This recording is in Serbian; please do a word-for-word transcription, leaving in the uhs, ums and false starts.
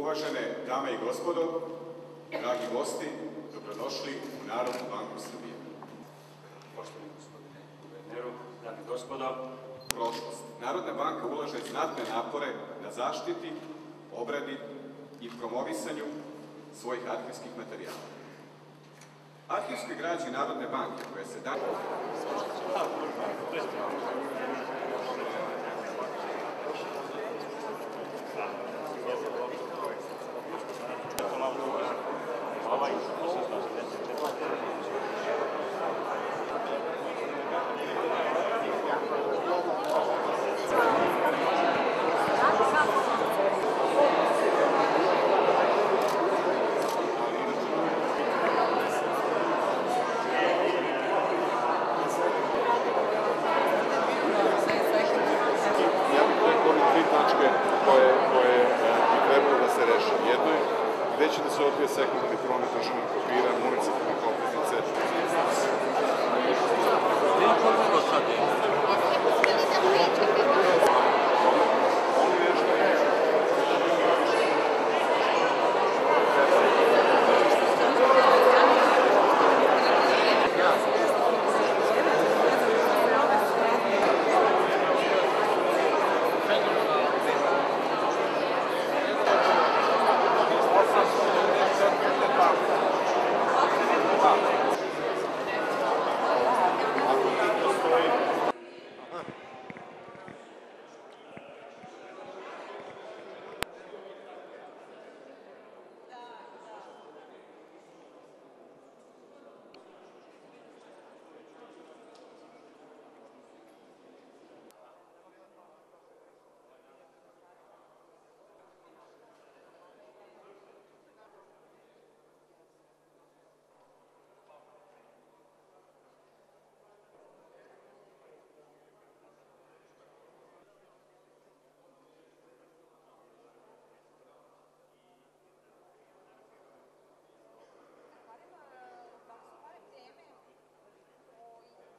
Uvažene dame i gospodo, dragi gosti, dobrodošli u Narodnu banku Srbije. Poštovani gospodine guverneru, dame i gospodo, Prošlost. Narodna banka ulaže znatne napore na zaštiti, obradi i promovisanju svojih arhivskih materijala. Arhivske građe Narodne banke koje se danas... koje bi trebalo da se reše. Jedno je gde će da se odvije sekundarni promet državnih papira, municipalne obveznice.